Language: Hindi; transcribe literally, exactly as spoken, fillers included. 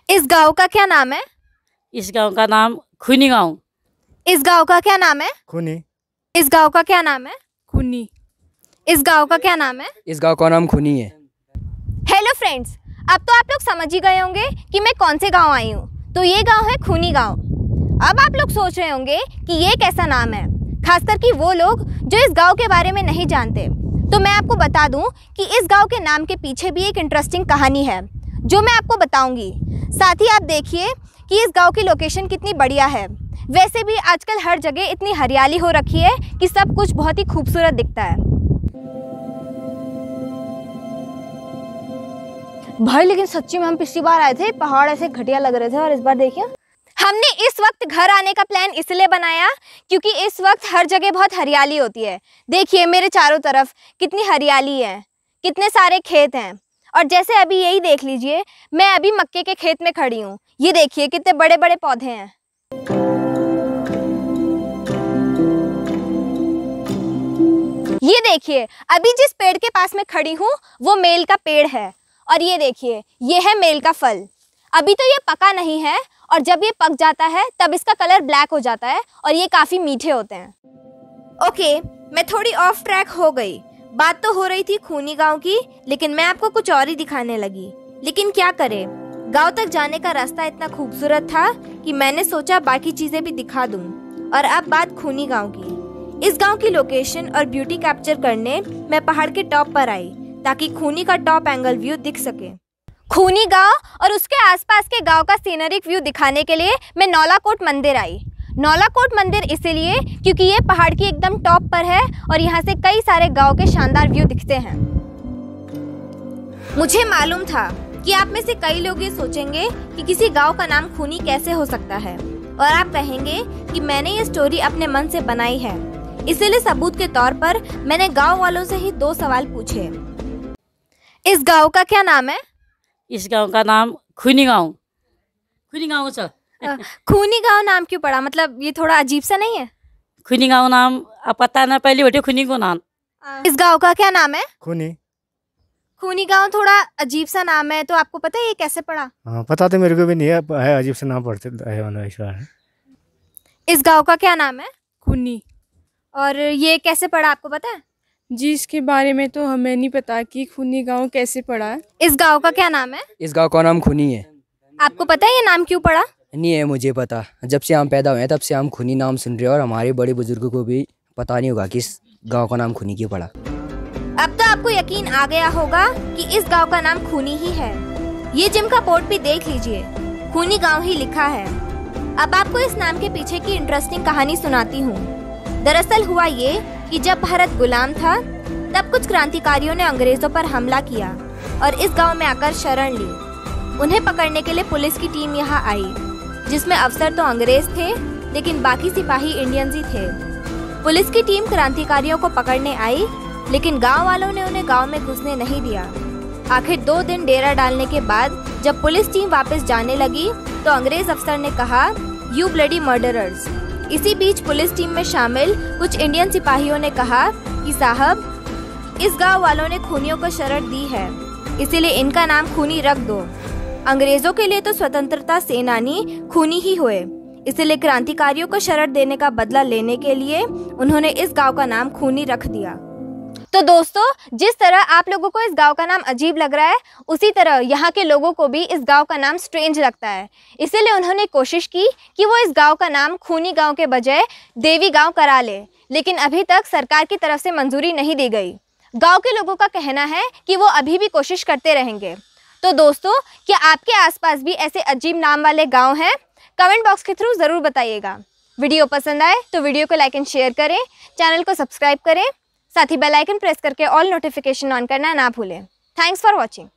इस गांव का क्या नाम है? इस गांव का नाम खूनी गांव। इस गांव का क्या नाम है? खूनी। इस गांव का क्या नाम है? खूनी। इस गांव का क्या नाम है? इस गांव का नाम खूनी है। हेलो फ्रेंड्स, अब तो आप लोग समझ ही गए होंगे कि मैं कौन से गांव आई हूँ। तो ये गांव है खूनी गांव। अब आप लोग सोच रहे होंगे कि ये कैसा नाम है, खासकर कि वो लोग जो इस गांव के बारे में नहीं जानते। तो मैं आपको बता दूं कि इस गांव के नाम के पीछे भी एक इंटरेस्टिंग कहानी है जो मैं आपको बताऊंगी। साथ ही आप देखिए कि इस गांव की लोकेशन कितनी बढ़िया है। वैसे भी आजकल हर जगह इतनी हरियाली हो रखी है कि सब कुछ बहुत ही खूबसूरत दिखता है। भाई लेकिन सच्ची में हम पिछली बार आए थे, पहाड़ ऐसे घटिया लग रहे थे, और इस बार देखिए हमने इस वक्त घर आने का प्लान इसलिए बनाया क्योंकि इस वक्त हर जगह बहुत हरियाली होती है। देखिए मेरे चारों तरफ कितनी हरियाली है, कितने सारे खेत हैं। और जैसे अभी यही देख लीजिए, मैं अभी मक्के के खेत में खड़ी हूँ। ये देखिए कितने बड़े बड़े पौधे हैं। ये देखिए अभी जिस पेड़ के पास में खड़ी हूँ वो मेल का पेड़ है, और ये देखिए ये है मेल का फल। अभी तो ये पका नहीं है, और जब ये पक जाता है तब इसका कलर ब्लैक हो जाता है और ये काफ़ी मीठे होते हैं। ओके, मैं थोड़ी ऑफ ट्रैक हो गई। बात तो हो रही थी खूनी गांव की, लेकिन मैं आपको कुछ और ही दिखाने लगी। लेकिन क्या करें, गांव तक जाने का रास्ता इतना खूबसूरत था कि मैंने सोचा बाकी चीज़ें भी दिखा दूं। और अब बात खूनी गाँव की। इस गाँव की लोकेशन और ब्यूटी कैप्चर करने मैं पहाड़ के टॉप पर आई ताकि खूनी का टॉप एंगल व्यू दिख सके। खूनी गांव और उसके आसपास के गांव का सीनरिक व्यू दिखाने के लिए मैं नौलाकोट मंदिर आई। नौलाकोट मंदिर इसलिए क्योंकि ये पहाड़ की एकदम टॉप पर है और यहाँ से कई सारे गांव के शानदार व्यू दिखते हैं। मुझे मालूम था कि आप में से कई लोग ये सोचेंगे कि किसी गांव का नाम खूनी कैसे हो सकता है, और आप कहेंगे कि मैंने ये स्टोरी अपने मन से बनाई है। इसलिए सबूत के तौर पर मैंने गाँव वालों से ही दो सवाल पूछे। इस गाँव का क्या नाम है? इस गांव का नाम खूनी गांव। खूनी गांव छ। खूनी गांव नाम क्यों पड़ा? मतलब ये थोड़ा अजीब सा नहीं है? खूनी गांव नाम अब पता ना, पहले बैठे खूनी को नाम। इस गांव का क्या नाम है? खूनी। खूनी गांव थोड़ा अजीब सा नाम है, तो आपको पता है ये कैसे पड़ा? हाँ, पता तो मेरे को भी नहीं है, है अजीब सा नाम पड़ते है। इस गांव का क्या नाम है? खूनी। और ये कैसे पड़ा, आपको पता है? जी, इसके बारे में तो हमें नहीं पता कि खूनी गांव कैसे पड़ा है। इस गांव का क्या नाम है? इस गांव का नाम खूनी है। आपको पता है ये नाम क्यों पड़ा? नहीं है मुझे पता। जब से हम पैदा हुए हैं तब से हम खूनी नाम सुन रहे हैं, और हमारे बड़े बुजुर्गों को भी पता नहीं होगा कि इस गांव का नाम खूनी क्यों पड़ा। अब तो आपको यकीन आ गया होगा कि इस गांव का नाम खूनी ही है। ये जिम का बोर्ड भी देख लीजिए, खूनी गाँव ही लिखा है। अब आपको इस नाम के पीछे की इंटरेस्टिंग कहानी सुनाती हूँ। दरअसल हुआ ये कि जब भारत गुलाम था तब कुछ क्रांतिकारियों ने अंग्रेजों पर हमला किया और इस गांव में आकर शरण ली। उन्हें पकड़ने के लिए पुलिस की टीम यहाँ आई, जिसमें अफसर तो अंग्रेज थे लेकिन बाकी सिपाही इंडियंस ही थे। पुलिस की टीम क्रांतिकारियों को पकड़ने आई, लेकिन गांव वालों ने उन्हें गांव में घुसने नहीं दिया। आखिर दो दिन डेरा डालने के बाद जब पुलिस टीम वापस जाने लगी तो अंग्रेज अफसर ने कहा, यू ब्लडी मर्डरर्स। इसी बीच पुलिस टीम में शामिल कुछ इंडियन सिपाहियों ने कहा कि साहब, इस गांव वालों ने खूनियों को शरण दी है, इसीलिए इनका नाम खूनी रख दो। अंग्रेजों के लिए तो स्वतंत्रता सेनानी खूनी ही हुए, इसलिए क्रांतिकारियों को शरण देने का बदला लेने के लिए उन्होंने इस गांव का नाम खूनी रख दिया। तो दोस्तों, जिस तरह आप लोगों को इस गांव का नाम अजीब लग रहा है, उसी तरह यहाँ के लोगों को भी इस गांव का नाम स्ट्रेंज लगता है। इसीलिए उन्होंने कोशिश की कि वो इस गांव का नाम खूनी गांव के बजाय देवी गांव करा ले, लेकिन अभी तक सरकार की तरफ से मंजूरी नहीं दी गई। गांव के लोगों का कहना है कि वो अभी भी कोशिश करते रहेंगे। तो दोस्तों, क्या आपके आसपास भी ऐसे अजीब नाम वाले गाँव हैं? कमेंट बॉक्स के थ्रू ज़रूर बताइएगा। वीडियो पसंद आए तो वीडियो को लाइक एंड शेयर करें, चैनल को सब्सक्राइब करें, साथ ही बेल आइकन प्रेस करके ऑल नोटिफिकेशन ऑन करना ना भूलें। Thanks for watching.